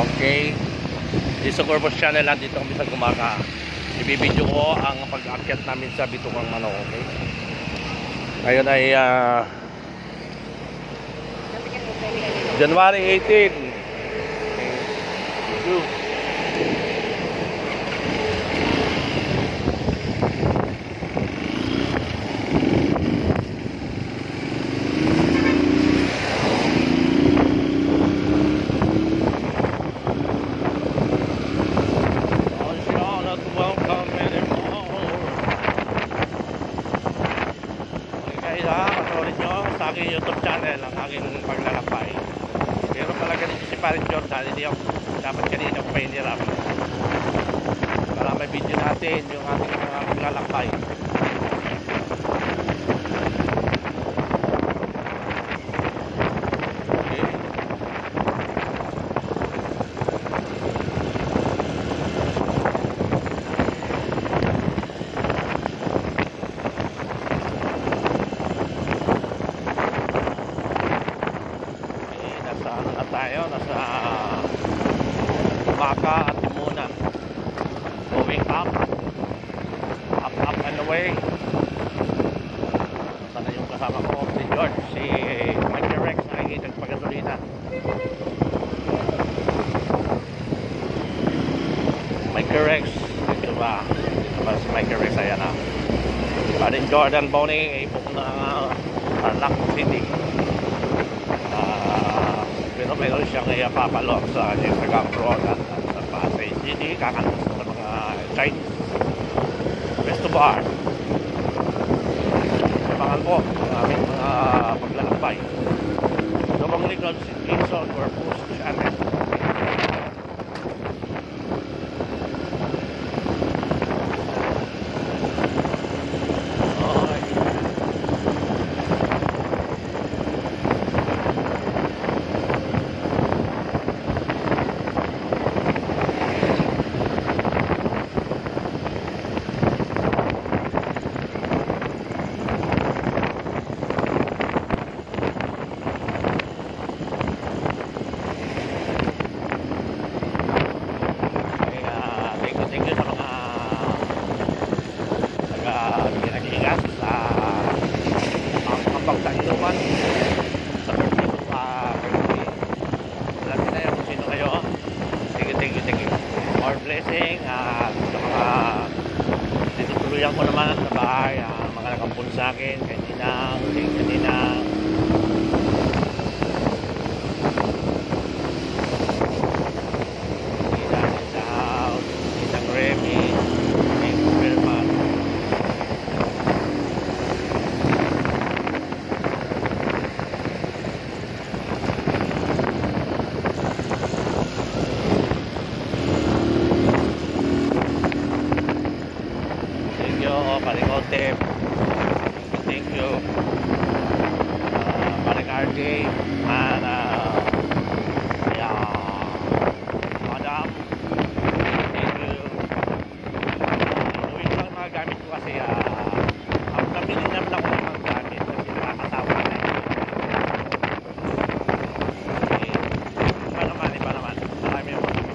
Okay. Dito sa Corpus Channel, dito kami sa Gumaca. Ibibidyo ko ang pag-akyat namin sa Bitukang Manok. Okay. Ngayon ay January 18. Okay. Thank you. Patuloy nyo sa aking YouTube channel ang aking paglalakbay. Pero pala ganito si Parin Jordan, hindi ako dapat kanina ko pahinirap para may video natin yung ating paglalakbay. Tayo nasa Gumaca at Timuna, going up and away. Sana yung kasama ko si George, si Mike Rex, nakikita ng pagasolina. Mike Rex, dito ba si Mike Rex? Ayan na Parin Jordan Bonnie ipok na Tarlac City. Pero meron siyang papalok sa Instagram Road at sa Pasay City, kakantos sa mga Chinese Resto Bar. Sabangan po ang aming mga paglalakbay. Dobang Legal Jason Corpus Channel. Pagtainuman sa dito alam na yung sino kayo. Thank you more blessing at sa mga tinutuluyan ko naman sa bahay, mga nakampun sa akin kaninang Remy. Thank you very much. Paringote, thank you. Paring RJ, madam, thank you. Inuwi ko lang mga gamit ko kasi ang nabili naman ako ng mga gamit kasi nakakatawa na iba naman marami yung mga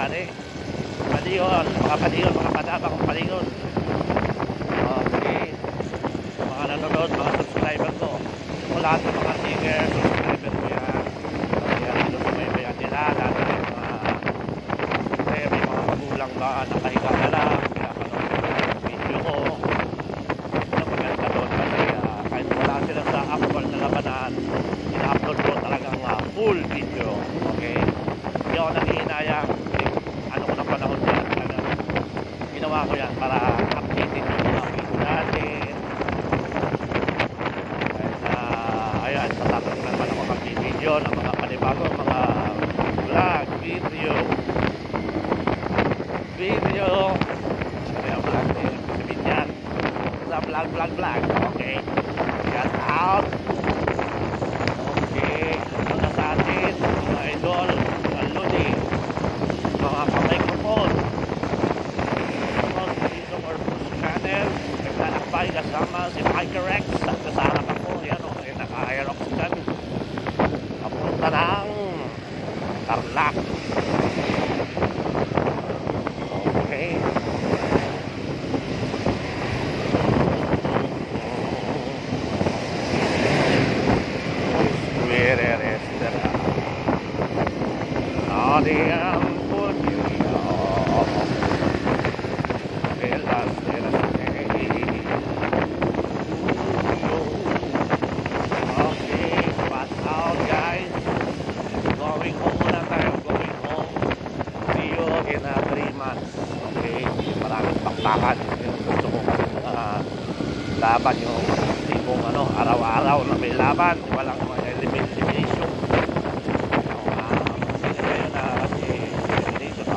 Ani. Paligon, mga paligon, mga patabang paligon. Okay. Mga nanonood, mga subscriber ko. Kung lahat ng mga singer, subscriber ko yan. Kaya sinusubaybayan nila, lahat ng mga may mga magulang ba, nakahiga na lang, pinapanood ko yung video ko. Ang maganda doon kasi kahit wala sila sa actual na labanan, ina-upload ko talagang full video. Okay? Hindi ako nanghihinayang. Ano ko ng panahon yan. Ginawa ko yan para updated yung mga video natin. Ayan, tatapos naman ako mag-video ng mga panibago, mga vlog, video. Kaya vlog din, sabihin yan. Sa vlog. Okay. Get out. Okay. Mga sa atin, mga idol, mga lodi, mga ka-microphone. Dito or push channel. Naglalakbay kasama si Micah Rex. At kasarap ako. Yan o. Naka-aerox dyan. Papunta ng Tarlac. Okay. Laban yung tipong araw-araw na may laban, walang mga elimination. Kasi ngayon na kasi elimination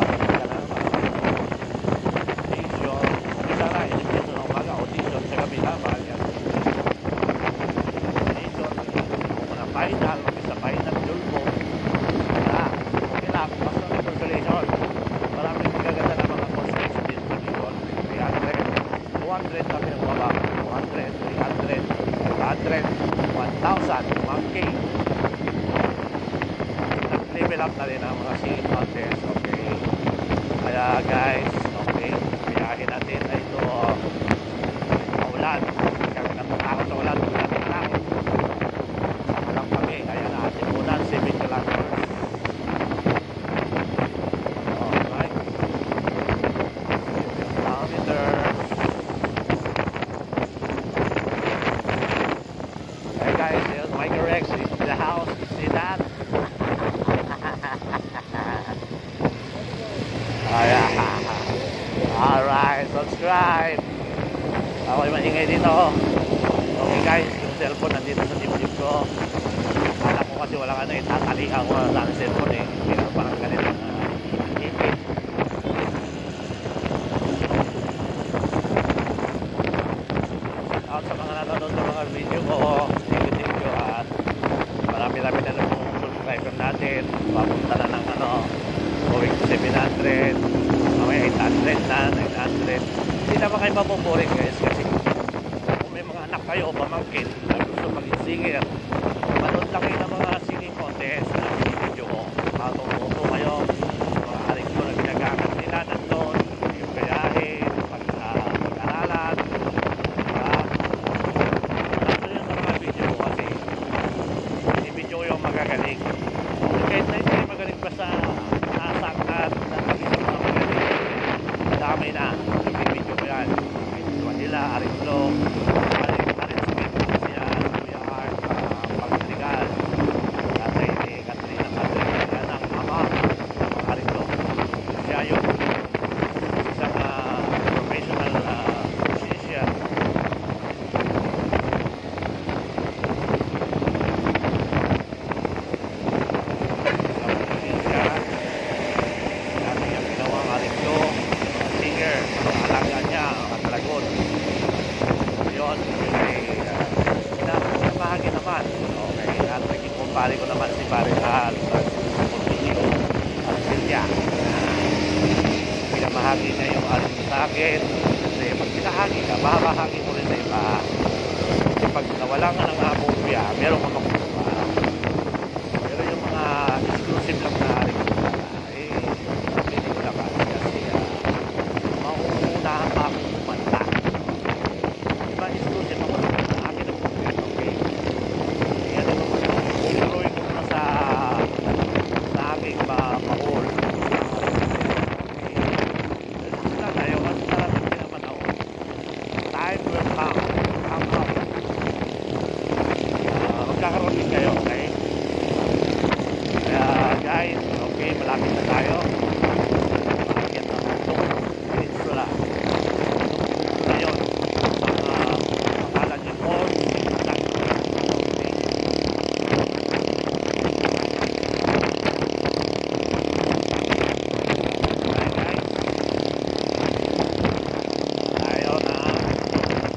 umpisa na elimination ng umaga, audition sa gabi laban yan. Elimination muna final, mag-isa final dulbo okay lang, basta na calculation maraming magaganda na mga courses din sa Bicol. 200 na pinagbaba, 200, 300, 500, 1,000, 1K. Nag-level up na rin ang mga singing contest. Okay. Kaya guys, okay, biyahin natin na ito maulan. Kaya natakot sa ulan, ulan na lang. Sama lang kami. Kaya na ating ulan, 7 kilometers. Alright. 7 kilometers. Guys, there's Micah Rex in the house. See that? Alright, subscribe. Ako'y maingay dito. Okay guys, yung cellphone nandito sa dibdib ko. Alam ko kasi wala ka itatalihan ko sa cellphone eh. Pero parang ganito ipit. Out sa mga nanonood sa mga video ko. At marami-rami na lang yung subscriber natin. Papunta na ng going to 700, mamaya 800 na, 900. Hindi naman kayo mabuboring guys kasi kung may mga anak kayo o pamangkin na gusto maging singer, manood lang kayo ng mga singing contest na video ko. Matututo kayo mga aring ko na ginagamit nila nandun, yung gayahin, pag-aralan. Magagaling. Kahit na hindi magaling pa sa asak at nakabisang mga magaling, dami na. Ibibidyo ko yan. Manila, Ariflo, Arin Smith, siya, Kuya Art, Pagkaligal, Tatay ni Katrina Katrina, yan ang ama ng Ariflo. Siya yung isang professional musician. Pare ko naman si Pare Al Silya. Pinamahagi niya yung alam sa akin. Kasi pag pinahagi ka, babahagi mo rin sa iba. Kasi pag nawala ka ng apopya, meron ka makukuha. Pero yung mga exclusive lang na rin, hindi ko ma-haul. Sila tayo kasi maraming pinapanahon. Time will come. Come. Magkakaroon din kayo, okay? Kaya guys, okay, malapit na tayo.